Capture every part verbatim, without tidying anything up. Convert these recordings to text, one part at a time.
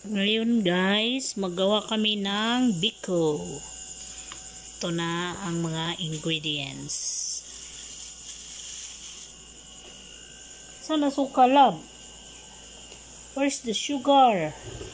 Ngayon guys, magawa kami ng biko. Ito na ang mga ingredients. Sana suka, love? Where's the sugar?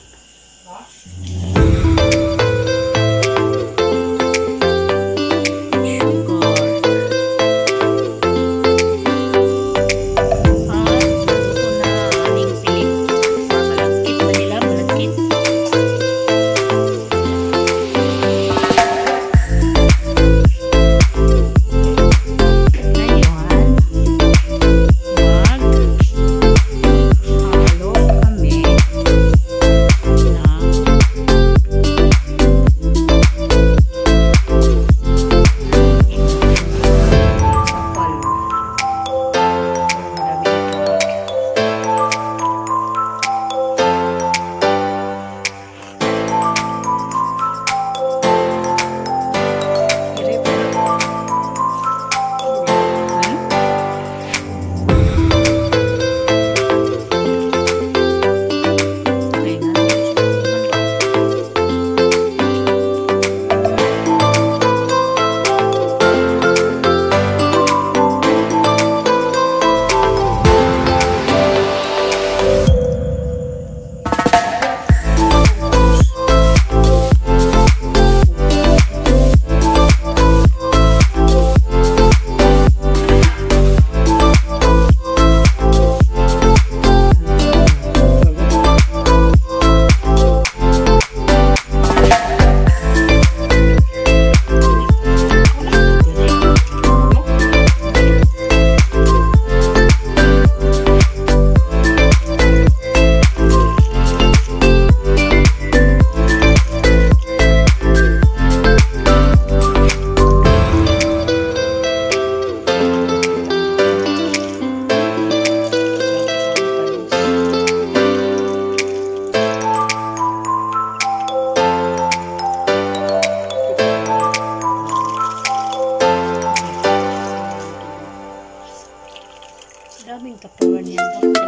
Daming katawan yan.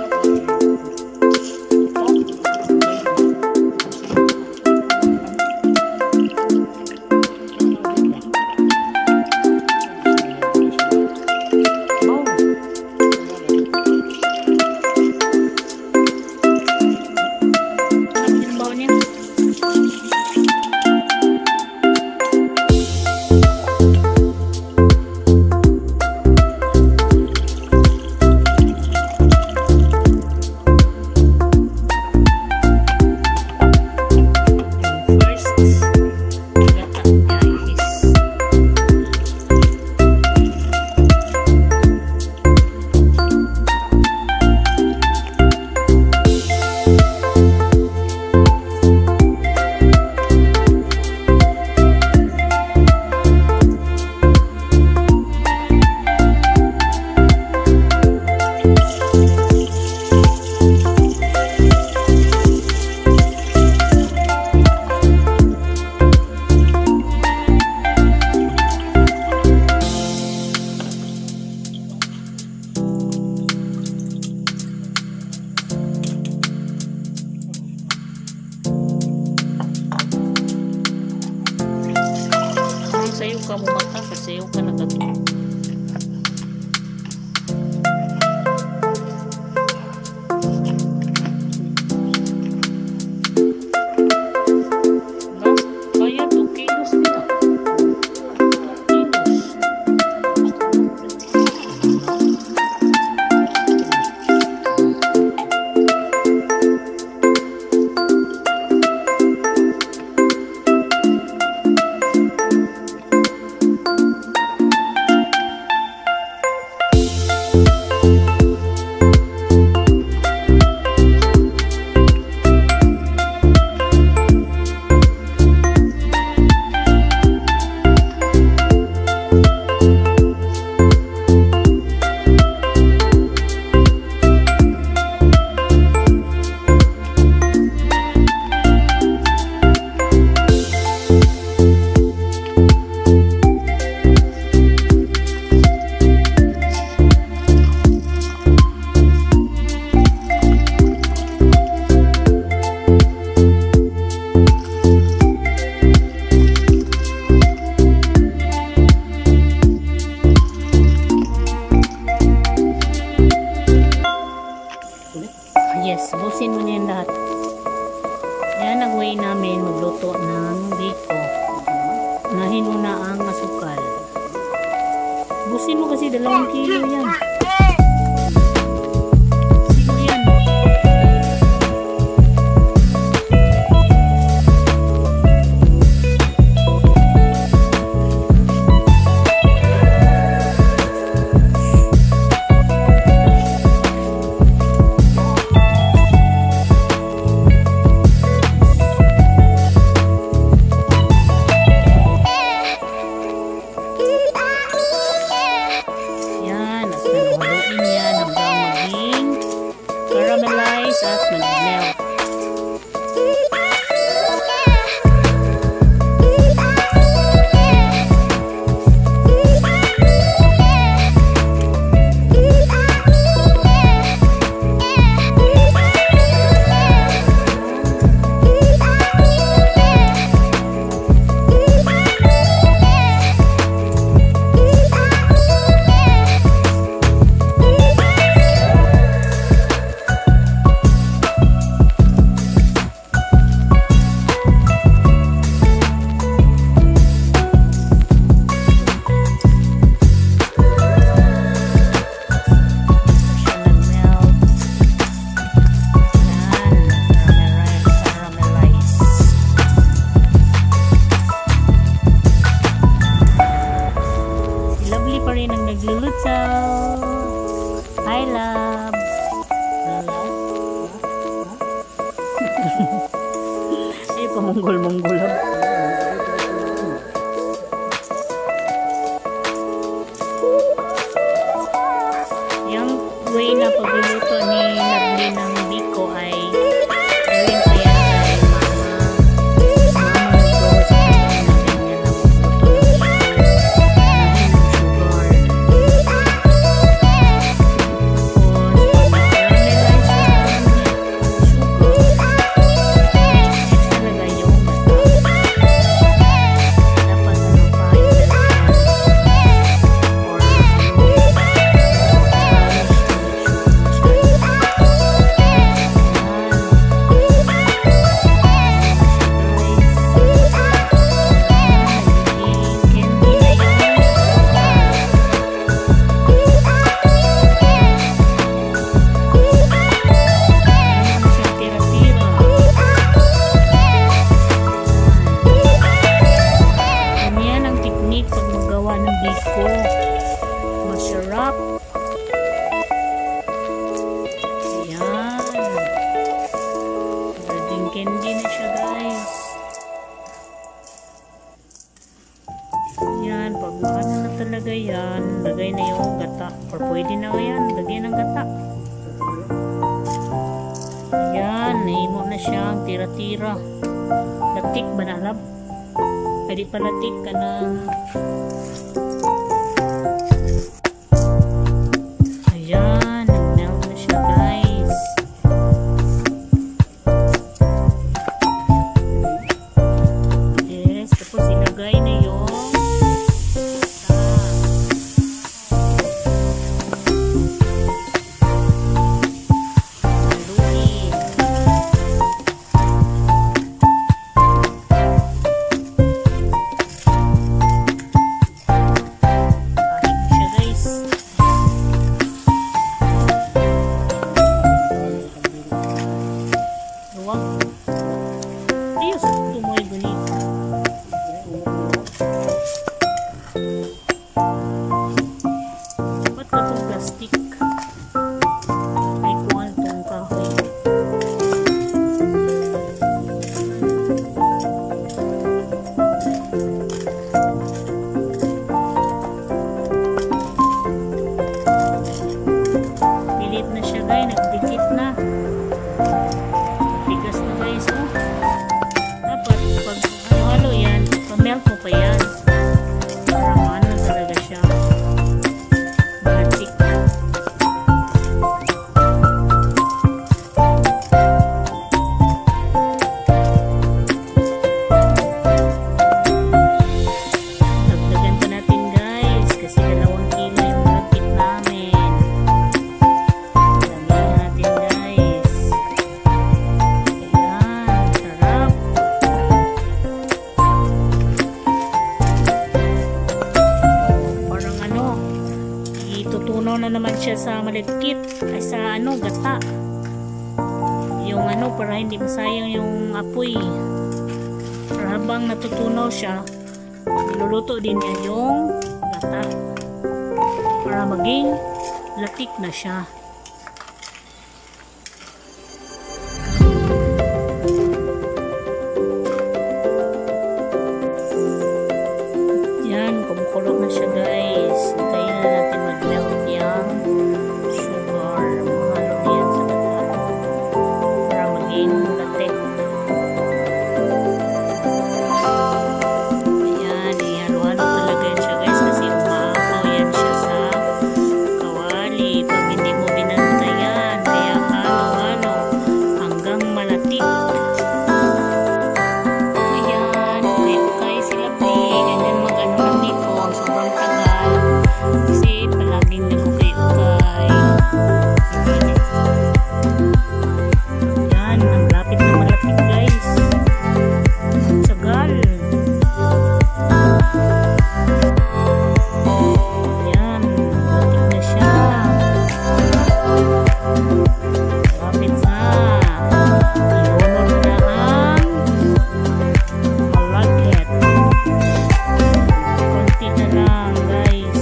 Sayo ka mo mata, sayo ka na gato. Kaya two kilos nila. Yes, busin mo niya yung lahat. Yan ang way namin magluto ng biko. Unahin mo na ang asukal. Busin mo kasi dalawang kilo yan. Kilo yan. Caramelize at mag-melt. Naglulutsaw. Hi, love. Ay, pamunggol-munggol. Yung way na pagluluto ni Lovely ng biko ay gawin pa yan kay mama. Mama naggawa sa kanya na ganyan lang magluto ng biko. Masarap. Ayan. Naging candy na siya, guys. Ayan. Pag maano na talaga yan, lagay na yung gata. Or pwede na yan, lagay ng gata. Ayan. Nahimo na siyang tira-tira. Latik ba na, lab? Pwede pa latik ka ng guys. siya sa malagkit ay sa ano gata, yung ano para hindi masayang yung apoy. Para habang natutunaw siya, niluluto din niya yung gata para maging latik na siya. Yan, kumukulo na siya guys. Hintayin na natin mag-melt yung sugar. Mahalo na yan sa gata para maging latik. Ayan, ihalo-halo talaga yan siya guys kasi umaapaw yan siya sa kawali. Pag hindi mo binantayan, kaya halo-halo hanggang malatik. Ayan, ukay-ukay sila pe. Ganyan mag-ano lang nito. Ang sobrang tagal. Kasi palaging nag-ukay-ukay. Ayan, ang lapit na malatik guys. Ang tagal. Ayan, malatik na siya. Lapit na. Ilunod na ang malagkit. Konti na lang guys.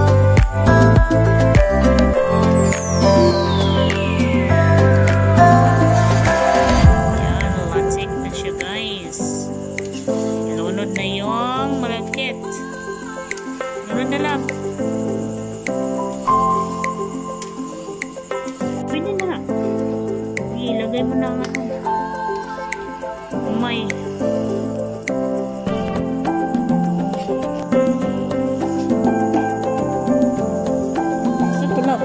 Ayan, latik na siya guys. Ilunod na yung malagkit. Ilunod na lang. Pwede na lang. Ilagay mo na ang ano. Umay. Ito lang.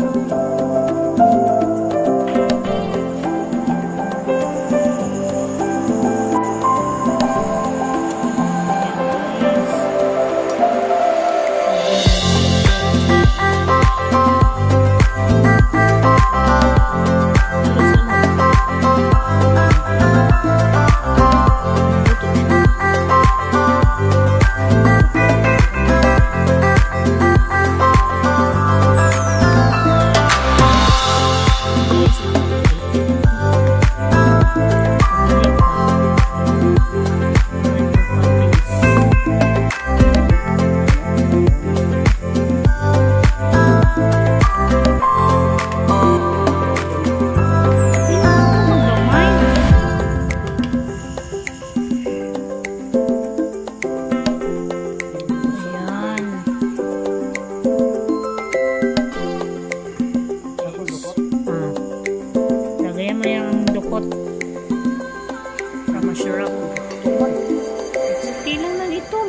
Lagayan mo yung dukot para masarap. Sakti lang ng itom.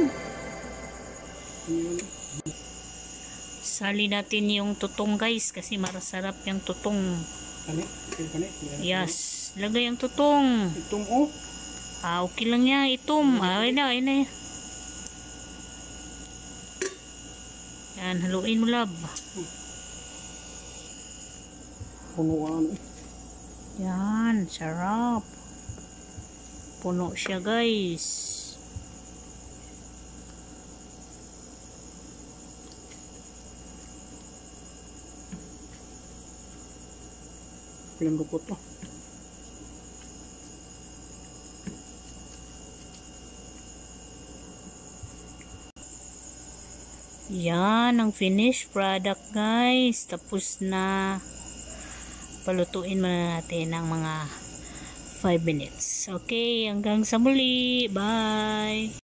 Sali natin yung tutong guys kasi marasarap yung tutong. Yes, lagay ang tutong. Itom oh. Ah, okay lang yan, itom. Ah, ayun na, ayun na. Yan, haluin mo lab. Punuan eh. Yan, sarap. Puno siya guys. Pilang dukot to. Yan ang finished product guys. Tapos na. Palutuin muna natin ng mga five minutes. Okay, hanggang sa muli. Bye!